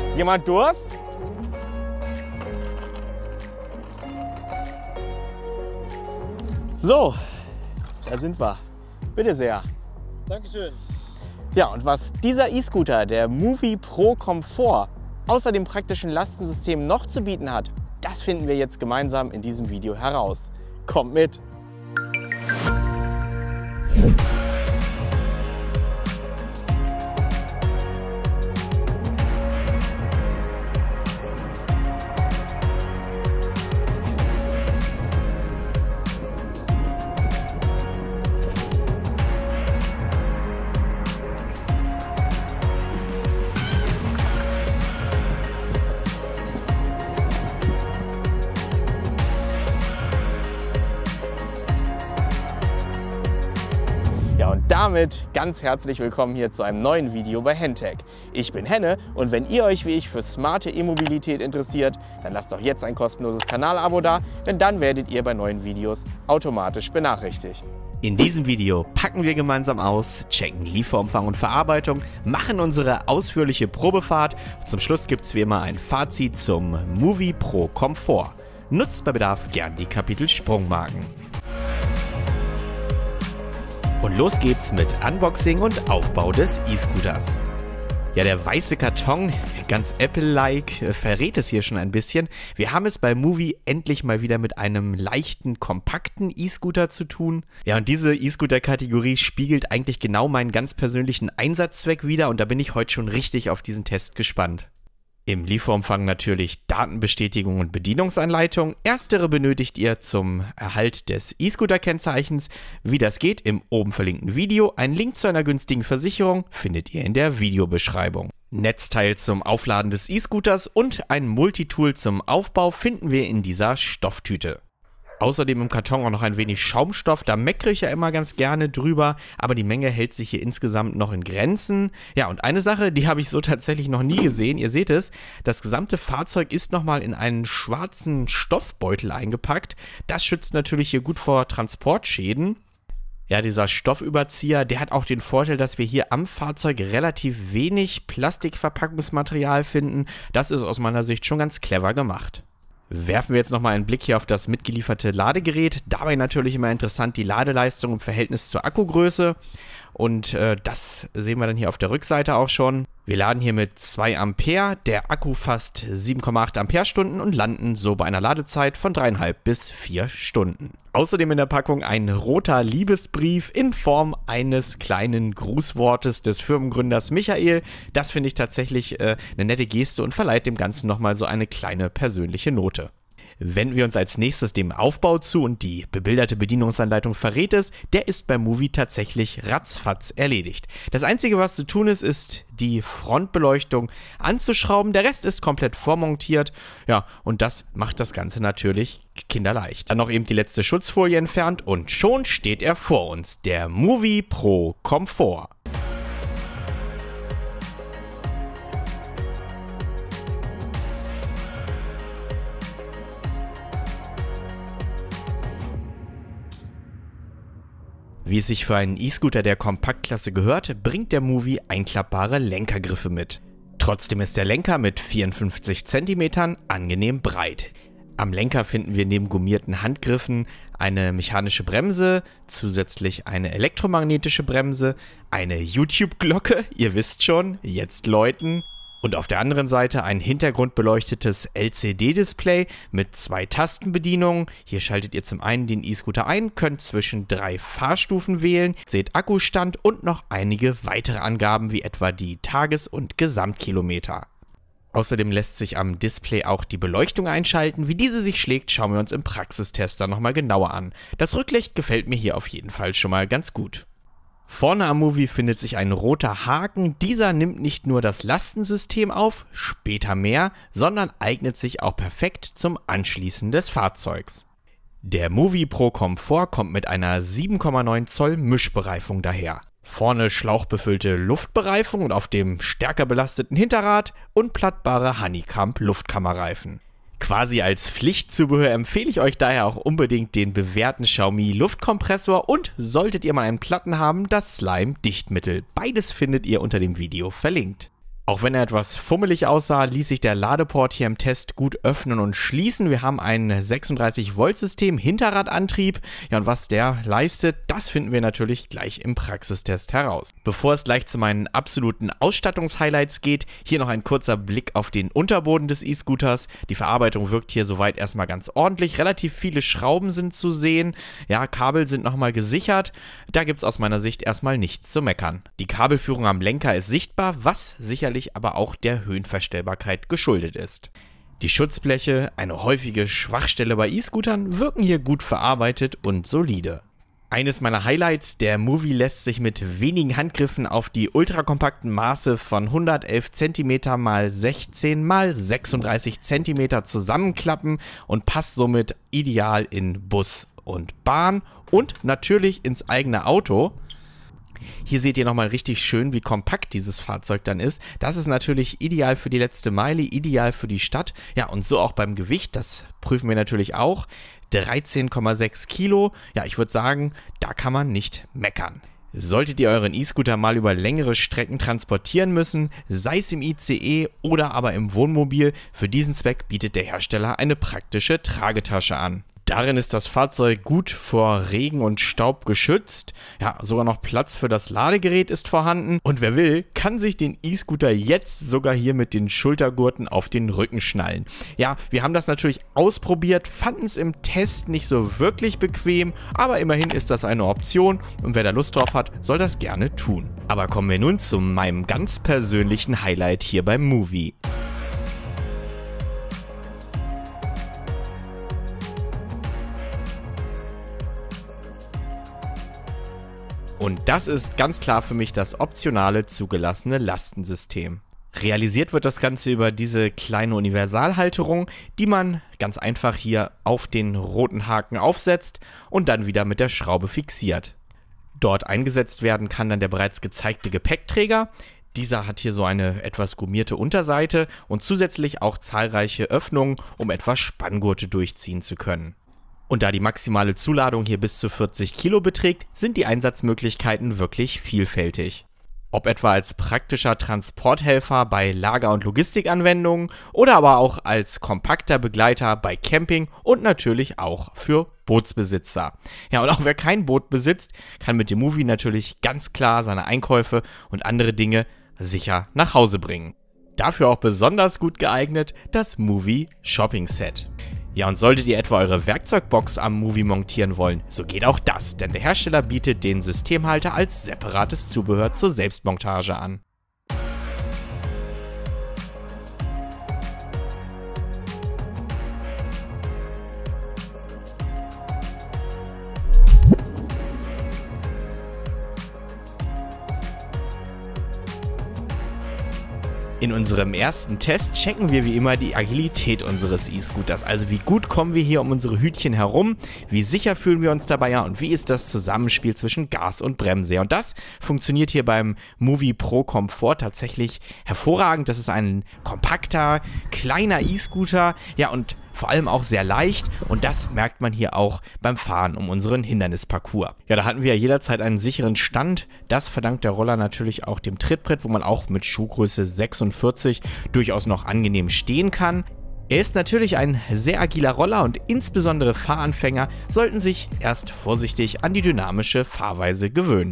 Jemand Durst? So, da sind wir. Bitte sehr. Dankeschön. Ja, und was dieser E-Scooter, der Movie Pro Komfort, außer dem praktischen Lastensystem noch zu bieten hat, das finden wir jetzt gemeinsam in diesem Video heraus. Kommt mit! Damit ganz herzlich willkommen hier zu einem neuen Video bei Hentech. Ich bin Henne und wenn ihr euch wie ich für smarte E-Mobilität interessiert, dann lasst doch jetzt ein kostenloses Kanalabo da, denn dann werdet ihr bei neuen Videos automatisch benachrichtigt. In diesem Video packen wir gemeinsam aus, checken Lieferumfang und Verarbeitung, machen unsere ausführliche Probefahrt und zum Schluss gibt es wie immer ein Fazit zum Movie Pro Komfort. Nutzt bei Bedarf gern die Kapitel Sprungmarken. Und los geht's mit Unboxing und Aufbau des E-Scooters. Ja, der weiße Karton, ganz Apple-like, verrät es hier schon ein bisschen. Wir haben es bei Movie endlich mal wieder mit einem leichten, kompakten E-Scooter zu tun. Ja, und diese E-Scooter-Kategorie spiegelt eigentlich genau meinen ganz persönlichen Einsatzzweck wider und da bin ich heute schon richtig auf diesen Test gespannt. Im Lieferumfang natürlich Datenbestätigung und Bedienungsanleitung. Erstere benötigt ihr zum Erhalt des E-Scooter-Kennzeichens. Wie das geht, im oben verlinkten Video. Ein Link zu einer günstigen Versicherung findet ihr in der Videobeschreibung. Netzteil zum Aufladen des E-Scooters und ein Multitool zum Aufbau finden wir in dieser Stofftüte. Außerdem im Karton auch noch ein wenig Schaumstoff, da meckere ich ja immer ganz gerne drüber, aber die Menge hält sich hier insgesamt noch in Grenzen. Ja, und eine Sache, die habe ich so tatsächlich noch nie gesehen, ihr seht es, das gesamte Fahrzeug ist nochmal in einen schwarzen Stoffbeutel eingepackt. Das schützt natürlich hier gut vor Transportschäden. Ja, dieser Stoffüberzieher, der hat auch den Vorteil, dass wir hier am Fahrzeug relativ wenig Plastikverpackungsmaterial finden. Das ist aus meiner Sicht schon ganz clever gemacht. Werfen wir jetzt nochmal einen Blick hier auf das mitgelieferte Ladegerät. Dabei natürlich immer interessant die Ladeleistung im Verhältnis zur Akkugröße. Und das sehen wir dann hier auf der Rückseite auch schon. Wir laden hier mit 2 Ampere, der Akku fasst 7,8 Ampere-Stunden und landen so bei einer Ladezeit von 3,5 bis 4 Stunden. Außerdem in der Packung ein roter Liebesbrief in Form eines kleinen Grußwortes des Firmengründers Michael. Das finde ich tatsächlich eine nette Geste und verleiht dem Ganzen nochmal so eine kleine persönliche Note. Wenden wir uns als nächstes dem Aufbau zu und die bebilderte Bedienungsanleitung verrät es, der ist beim Movie tatsächlich ratzfatz erledigt. Das Einzige, was zu tun ist, ist die Frontbeleuchtung anzuschrauben, der Rest ist komplett vormontiert, ja, und das macht das Ganze natürlich kinderleicht. Dann noch eben die letzte Schutzfolie entfernt und schon steht er vor uns, der Movie Pro Komfort. Wie es sich für einen E-Scooter der Kompaktklasse gehört, bringt der Movie einklappbare Lenkergriffe mit. Trotzdem ist der Lenker mit 54 cm angenehm breit. Am Lenker finden wir neben gummierten Handgriffen eine mechanische Bremse, zusätzlich eine elektromagnetische Bremse, eine YouTube-Glocke, ihr wisst schon, jetzt läuten. Und auf der anderen Seite ein hintergrundbeleuchtetes LCD-Display mit 2 Tastenbedienungen. Hier schaltet ihr zum einen den E-Scooter ein, könnt zwischen 3 Fahrstufen wählen, seht Akkustand und noch einige weitere Angaben wie etwa die Tages- und Gesamtkilometer. Außerdem lässt sich am Display auch die Beleuchtung einschalten. Wie diese sich schlägt, schauen wir uns im Praxistester nochmal genauer an. Das Rücklicht gefällt mir hier auf jeden Fall schon mal ganz gut. Vorne am Movie findet sich ein roter Haken. Dieser nimmt nicht nur das Lastensystem auf, später mehr, sondern eignet sich auch perfekt zum Anschließen des Fahrzeugs. Der Movie Pro Komfort kommt mit einer 7,9 Zoll Mischbereifung daher. Vorne schlauchbefüllte Luftbereifung und auf dem stärker belasteten Hinterrad unplattbare Honeycomb-Luftkammerreifen. Quasi als Pflichtzubehör empfehle ich euch daher auch unbedingt den bewährten Xiaomi Luftkompressor und solltet ihr mal einen Platten haben, das Slime-Dichtmittel. Beides findet ihr unter dem Video verlinkt. Auch wenn er etwas fummelig aussah, ließ sich der Ladeport hier im Test gut öffnen und schließen. Wir haben ein 36-Volt-System, Hinterradantrieb. Ja, und was der leistet, das finden wir natürlich gleich im Praxistest heraus. Bevor es gleich zu meinen absoluten Ausstattungshighlights geht, hier noch ein kurzer Blick auf den Unterboden des E-Scooters. Die Verarbeitung wirkt hier soweit erstmal ganz ordentlich. Relativ viele Schrauben sind zu sehen. Ja, Kabel sind nochmal gesichert. Da gibt es aus meiner Sicht erstmal nichts zu meckern. Die Kabelführung am Lenker ist sichtbar, was sicherlich aber auch der Höhenverstellbarkeit geschuldet ist. Die Schutzbleche, eine häufige Schwachstelle bei E-Scootern, wirken hier gut verarbeitet und solide. Eines meiner Highlights, der Movie lässt sich mit wenigen Handgriffen auf die ultrakompakten Maße von 111 cm x 16 x 36 cm zusammenklappen und passt somit ideal in Bus und Bahn und natürlich ins eigene Auto. Hier seht ihr nochmal richtig schön, wie kompakt dieses Fahrzeug dann ist. Das ist natürlich ideal für die letzte Meile, ideal für die Stadt. Ja, und so auch beim Gewicht, das prüfen wir natürlich auch. 13,6 Kilo. Ja, ich würde sagen, da kann man nicht meckern. Solltet ihr euren E-Scooter mal über längere Strecken transportieren müssen, sei es im ICE oder aber im Wohnmobil, für diesen Zweck bietet der Hersteller eine praktische Tragetasche an. Darin ist das Fahrzeug gut vor Regen und Staub geschützt. Ja, sogar noch Platz für das Ladegerät ist vorhanden. Und wer will, kann sich den E-Scooter jetzt sogar hier mit den Schultergurten auf den Rücken schnallen. Ja, wir haben das natürlich ausprobiert, fanden es im Test nicht so wirklich bequem, aber immerhin ist das eine Option und wer da Lust drauf hat, soll das gerne tun. Aber kommen wir nun zu meinem ganz persönlichen Highlight hier beim Movie. Und das ist ganz klar für mich das optionale zugelassene Lastensystem. Realisiert wird das Ganze über diese kleine Universalhalterung, die man ganz einfach hier auf den roten Haken aufsetzt und dann wieder mit der Schraube fixiert. Dort eingesetzt werden kann dann der bereits gezeigte Gepäckträger. Dieser hat hier so eine etwas gummierte Unterseite und zusätzlich auch zahlreiche Öffnungen, um etwas Spanngurte durchziehen zu können. Und da die maximale Zuladung hier bis zu 40 Kilo beträgt, sind die Einsatzmöglichkeiten wirklich vielfältig. Ob etwa als praktischer Transporthelfer bei Lager- und Logistikanwendungen oder aber auch als kompakter Begleiter bei Camping und natürlich auch für Bootsbesitzer. Ja, und auch wer kein Boot besitzt, kann mit dem Movie natürlich ganz klar seine Einkäufe und andere Dinge sicher nach Hause bringen. Dafür auch besonders gut geeignet das Movie Shopping Set. Ja, und solltet ihr etwa eure Werkzeugbox am Movie montieren wollen, so geht auch das, denn der Hersteller bietet den Systemhalter als separates Zubehör zur Selbstmontage an. In unserem ersten Test checken wir wie immer die Agilität unseres E-Scooters. Also wie gut kommen wir hier um unsere Hütchen herum, wie sicher fühlen wir uns dabei und wie ist das Zusammenspiel zwischen Gas und Bremse. Und das funktioniert hier beim Movie Pro Komfort tatsächlich hervorragend. Das ist ein kompakter, kleiner E-Scooter, ja, und vor allem auch sehr leicht und das merkt man hier auch beim Fahren um unseren Hindernisparcours. Ja, da hatten wir ja jederzeit einen sicheren Stand. Das verdankt der Roller natürlich auch dem Trittbrett, wo man auch mit Schuhgröße 46 durchaus noch angenehm stehen kann. Er ist natürlich ein sehr agiler Roller und insbesondere Fahranfänger sollten sich erst vorsichtig an die dynamische Fahrweise gewöhnen.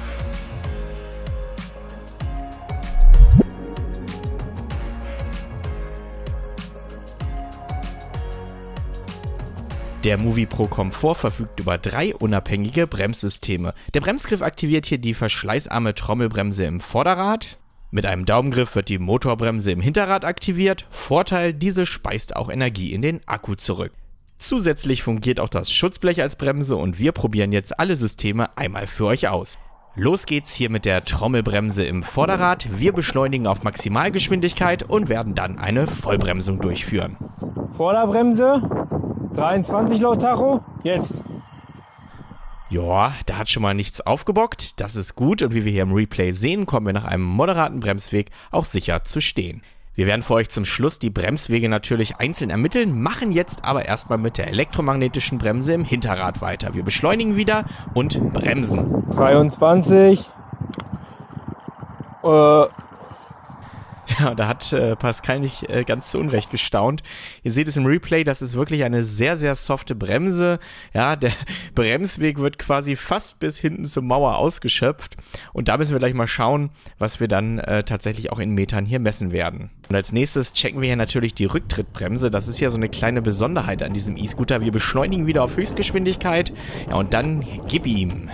Der Movie Pro Komfort verfügt über 3 unabhängige Bremssysteme. Der Bremsgriff aktiviert hier die verschleißarme Trommelbremse im Vorderrad. Mit einem Daumengriff wird die Motorbremse im Hinterrad aktiviert. Vorteil, diese speist auch Energie in den Akku zurück. Zusätzlich fungiert auch das Schutzblech als Bremse und wir probieren jetzt alle Systeme einmal für euch aus. Los geht's hier mit der Trommelbremse im Vorderrad. Wir beschleunigen auf Maximalgeschwindigkeit und werden dann eine Vollbremsung durchführen. Vorderbremse, 23 laut Tacho, jetzt. Ja, da hat schon mal nichts aufgebockt, das ist gut und wie wir hier im Replay sehen, kommen wir nach einem moderaten Bremsweg auch sicher zu stehen. Wir werden für euch zum Schluss die Bremswege natürlich einzeln ermitteln, machen jetzt aber erstmal mit der elektromagnetischen Bremse im Hinterrad weiter. Wir beschleunigen wieder und bremsen. 23. Ja, da hat Pascal nicht ganz zu Unrecht gestaunt. Ihr seht es im Replay, das ist wirklich eine sehr, sehr softe Bremse. Ja, der Bremsweg wird quasi fast bis hinten zur Mauer ausgeschöpft. Und da müssen wir gleich mal schauen, was wir dann tatsächlich auch in Metern hier messen werden. Und als nächstes checken wir hier natürlich die Rücktrittbremse. Das ist ja so eine kleine Besonderheit an diesem E-Scooter. Wir beschleunigen wieder auf Höchstgeschwindigkeit. Ja, und dann gib ihm.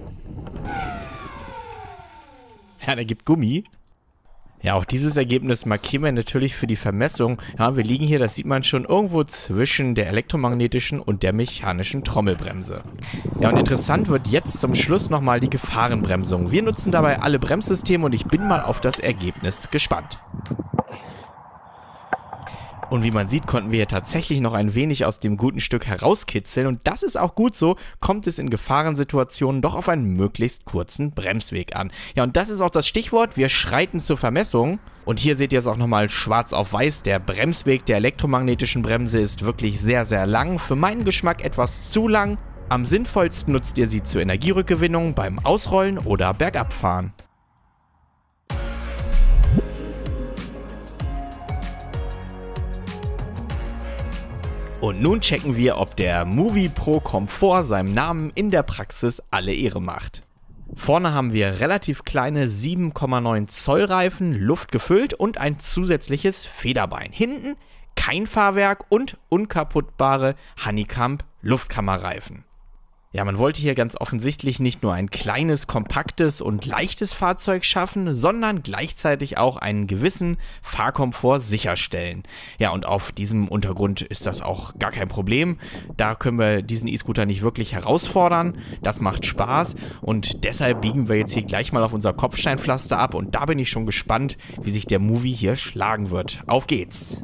Ja, der gibt Gummi. Ja, auch dieses Ergebnis markieren wir natürlich für die Vermessung. Ja, wir liegen hier, das sieht man schon, irgendwo zwischen der elektromagnetischen und der mechanischen Trommelbremse. Ja, und interessant wird jetzt zum Schluss nochmal die Gefahrenbremsung. Wir nutzen dabei alle Bremssysteme und ich bin mal auf das Ergebnis gespannt. Und wie man sieht, konnten wir hier tatsächlich noch ein wenig aus dem guten Stück herauskitzeln. Und das ist auch gut so, kommt es in Gefahrensituationen doch auf einen möglichst kurzen Bremsweg an. Ja, und das ist auch das Stichwort, wir schreiten zur Vermessung. Und hier seht ihr es auch nochmal schwarz auf weiß, der Bremsweg der elektromagnetischen Bremse ist wirklich sehr, sehr lang. Für meinen Geschmack etwas zu lang. Am sinnvollsten nutzt ihr sie zur Energierückgewinnung beim Ausrollen oder Bergabfahren. Und nun checken wir, ob der Movie Pro Komfort seinem Namen in der Praxis alle Ehre macht. Vorne haben wir relativ kleine 7,9 Zoll Reifen, luftgefüllt und ein zusätzliches Federbein. Hinten kein Fahrwerk und unkaputtbare Honeycomb Luftkammerreifen. Ja, man wollte hier ganz offensichtlich nicht nur ein kleines, kompaktes und leichtes Fahrzeug schaffen, sondern gleichzeitig auch einen gewissen Fahrkomfort sicherstellen. Ja, und auf diesem Untergrund ist das auch gar kein Problem. Da können wir diesen E-Scooter nicht wirklich herausfordern. Das macht Spaß und deshalb biegen wir jetzt hier gleich mal auf unser Kopfsteinpflaster ab und da bin ich schon gespannt, wie sich der Movie hier schlagen wird. Auf geht's!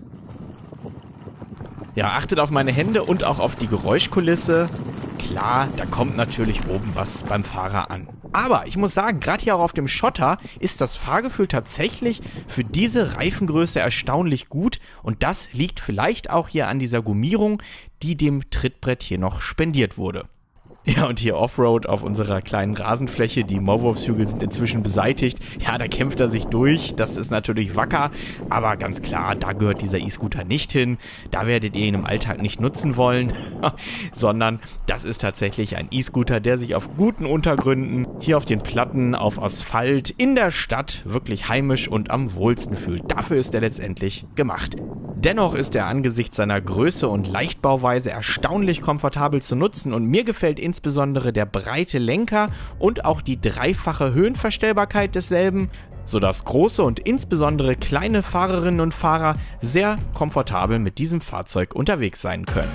Ja, achtet auf meine Hände und auch auf die Geräuschkulisse. Klar, da kommt natürlich oben was beim Fahrer an. Aber ich muss sagen, gerade hier auch auf dem Schotter ist das Fahrgefühl tatsächlich für diese Reifengröße erstaunlich gut. Und das liegt vielleicht auch hier an dieser Gummierung, die dem Trittbrett hier noch spendiert wurde. Ja, und hier Offroad auf unserer kleinen Rasenfläche. Die Maulwurfshügel sind inzwischen beseitigt. Ja, da kämpft er sich durch. Das ist natürlich wacker. Aber ganz klar, da gehört dieser E-Scooter nicht hin. Da werdet ihr ihn im Alltag nicht nutzen wollen. Sondern das ist tatsächlich ein E-Scooter, der sich auf guten Untergründen, hier auf den Platten, auf Asphalt, in der Stadt wirklich heimisch und am wohlsten fühlt. Dafür ist er letztendlich gemacht. Dennoch ist er angesichts seiner Größe und Leichtbauweise erstaunlich komfortabel zu nutzen und mir gefällt insbesondere der breite Lenker und auch die dreifache Höhenverstellbarkeit desselben, sodass große und insbesondere kleine Fahrerinnen und Fahrer sehr komfortabel mit diesem Fahrzeug unterwegs sein können.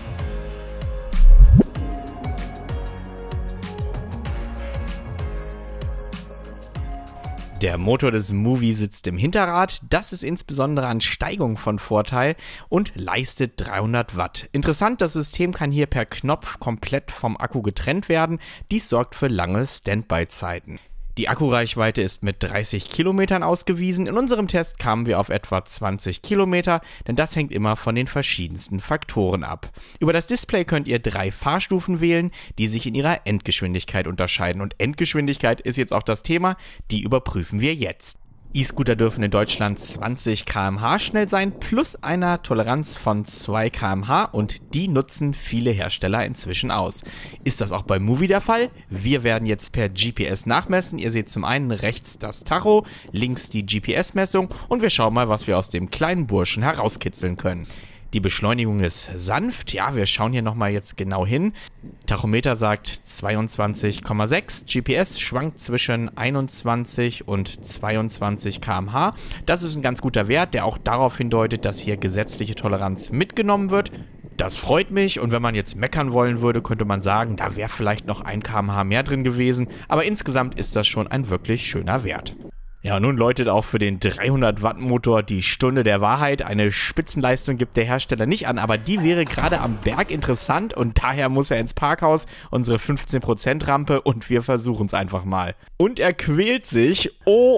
Der Motor des Movie sitzt im Hinterrad, das ist insbesondere an Steigung von Vorteil und leistet 300 Watt. Interessant, das System kann hier per Knopf komplett vom Akku getrennt werden, dies sorgt für lange Standby-Zeiten. Die Akkureichweite ist mit 30 Kilometern ausgewiesen. In unserem Test kamen wir auf etwa 20 Kilometer, denn das hängt immer von den verschiedensten Faktoren ab. Über das Display könnt ihr 3 Fahrstufen wählen, die sich in ihrer Endgeschwindigkeit unterscheiden. Und Endgeschwindigkeit ist jetzt auch das Thema, die überprüfen wir jetzt. E-Scooter dürfen in Deutschland 20 km/h schnell sein, plus einer Toleranz von 2 km/h und die nutzen viele Hersteller inzwischen aus. Ist das auch beim Movie der Fall? Wir werden jetzt per GPS nachmessen. Ihr seht zum einen rechts das Tacho, links die GPS-Messung und wir schauen mal, was wir aus dem kleinen Burschen herauskitzeln können. Die Beschleunigung ist sanft. Ja, wir schauen hier nochmal jetzt genau hin. Tachometer sagt 22,6. GPS schwankt zwischen 21 und 22 km/h. Das ist ein ganz guter Wert, der auch darauf hindeutet, dass hier gesetzliche Toleranz mitgenommen wird. Das freut mich und wenn man jetzt meckern wollen würde, könnte man sagen, da wäre vielleicht noch 1 km/h mehr drin gewesen. Aber insgesamt ist das schon ein wirklich schöner Wert. Ja, nun läutet auch für den 300 Watt Motor die Stunde der Wahrheit. Eine Spitzenleistung gibt der Hersteller nicht an, aber die wäre gerade am Berg interessant und daher muss er ins Parkhaus, unsere 15% Rampe und wir versuchen es einfach mal. Und er quält sich,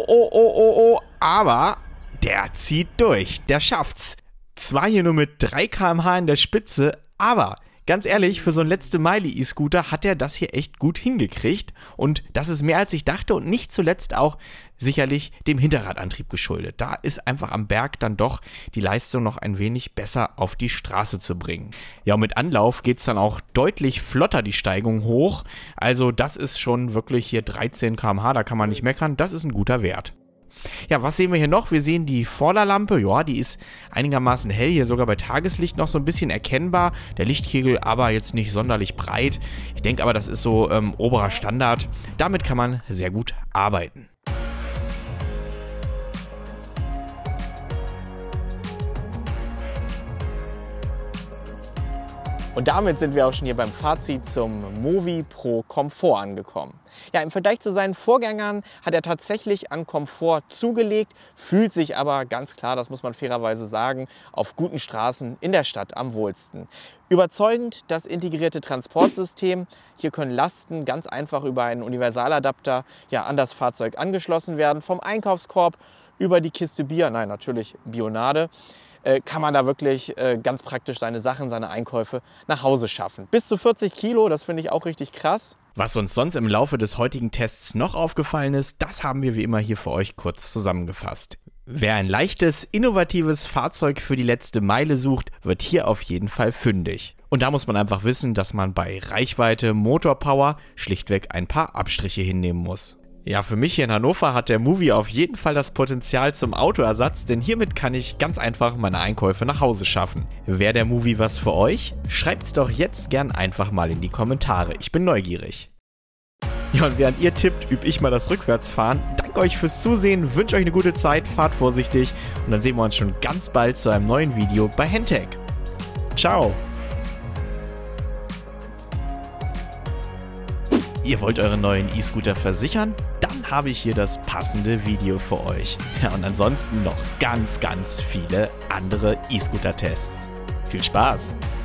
aber der zieht durch, der schafft's. Zwar hier nur mit 3 km/h in der Spitze, aber ganz ehrlich, für so einen letzte Meile E-Scooter hat er das hier echt gut hingekriegt und das ist mehr als ich dachte und nicht zuletzt auch sicherlich dem Hinterradantrieb geschuldet. Da ist einfach am Berg dann doch die Leistung noch ein wenig besser auf die Straße zu bringen. Ja, und mit Anlauf geht es dann auch deutlich flotter die Steigung hoch. Also das ist schon wirklich hier 13 km/h, da kann man nicht meckern. Das ist ein guter Wert. Ja, was sehen wir hier noch? Wir sehen die Vorderlampe, ja, die ist einigermaßen hell, hier sogar bei Tageslicht noch so ein bisschen erkennbar. Der Lichtkegel aber jetzt nicht sonderlich breit. Ich denke aber, das ist so oberer Standard. Damit kann man sehr gut arbeiten. Und damit sind wir auch schon hier beim Fazit zum Movi Pro Komfort angekommen. Ja, im Vergleich zu seinen Vorgängern hat er tatsächlich an Komfort zugelegt, fühlt sich aber ganz klar, das muss man fairerweise sagen, auf guten Straßen in der Stadt am wohlsten. Überzeugend das integrierte Transportsystem. Hier können Lasten ganz einfach über einen Universaladapter an das Fahrzeug angeschlossen werden. Vom Einkaufskorb über die Kiste Bier, nein, natürlich Bionade, kann man da wirklich ganz praktisch seine Sachen, seine Einkäufe nach Hause schaffen. Bis zu 40 Kilo, das finde ich auch richtig krass. Was uns sonst im Laufe des heutigen Tests noch aufgefallen ist, das haben wir wie immer hier für euch kurz zusammengefasst. Wer ein leichtes, innovatives Fahrzeug für die letzte Meile sucht, wird hier auf jeden Fall fündig. Und da muss man einfach wissen, dass man bei Reichweite, Motorpower schlichtweg ein paar Abstriche hinnehmen muss. Ja, für mich hier in Hannover hat der Movi auf jeden Fall das Potenzial zum Autoersatz, denn hiermit kann ich ganz einfach meine Einkäufe nach Hause schaffen. Wäre der Movi was für euch? Schreibt's doch jetzt gern einfach mal in die Kommentare. Ich bin neugierig. Ja, und während ihr tippt, übe ich mal das Rückwärtsfahren. Danke euch fürs Zusehen, wünsche euch eine gute Zeit, fahrt vorsichtig und dann sehen wir uns schon ganz bald zu einem neuen Video bei Hentech. Ciao! Ihr wollt euren neuen E-Scooter versichern? Dann habe ich hier das passende Video für euch. Ja, und ansonsten noch ganz viele andere E-Scooter-Tests. Viel Spaß!